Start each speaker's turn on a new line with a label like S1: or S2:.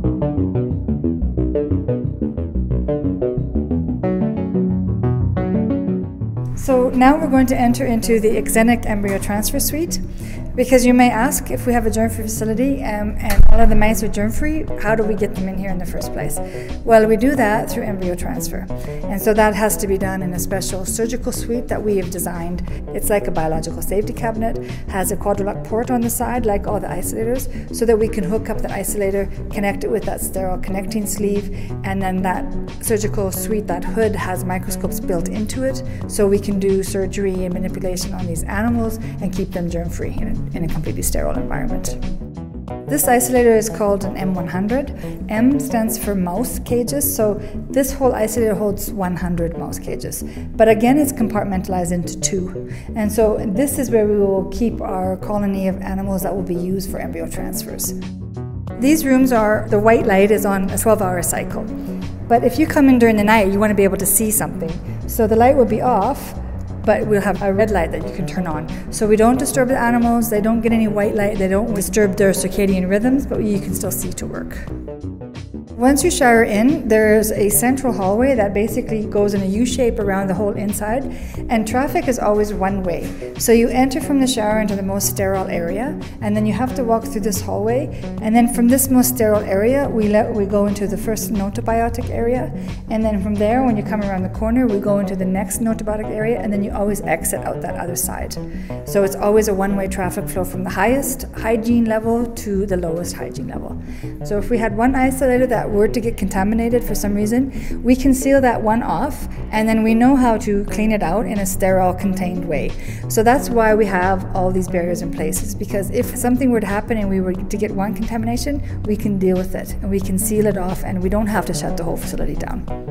S1: So now we're going to enter into the Xenic Embryo Transfer Suite, because you may ask, if we have a germ-free facility and all of the mice are germ-free, how do we get them in here in the first place? Well, we do that through embryo transfer. And so that has to be done in a special surgical suite that we have designed. It's like a biological safety cabinet, has a quadrilock port on the side, like all the isolators, so that we can hook up that isolator, connect it with that sterile connecting sleeve, and then that surgical suite, that hood, has microscopes built into it, so we can do surgery and manipulation on these animals and keep them germ-free in a completely sterile environment. This isolator is called an M100. M stands for mouse cages, so this whole isolator holds 100 mouse cages. But again, it's compartmentalized into 2. And so this is where we will keep our colony of animals that will be used for embryo transfers. These rooms the white light is on a 12-hour cycle. But if you come in during the night, you want to be able to see something. So the light will be off, but we'll have a red light that you can turn on. So we don't disturb the animals, they don't get any white light, they don't disturb their circadian rhythms, but you can still see to work. Once you shower in, there's a central hallway that basically goes in a U shape around the whole inside, and traffic is always one way. So you enter from the shower into the most sterile area, and then you have to walk through this hallway, and then from this most sterile area, we go into the first notobiotic area, and then from there, when you come around the corner, we go into the next notobiotic area, and then you always exit out that other side. So it's always a one-way traffic flow from the highest hygiene level to the lowest hygiene level. So if we had one isolator that were to get contaminated for some reason, we can seal that one off, and then we know how to clean it out in a sterile, contained way. So that's why we have all these barriers in place, because if something were to happen and we were to get one contamination, we can deal with it, and we can seal it off, and we don't have to shut the whole facility down.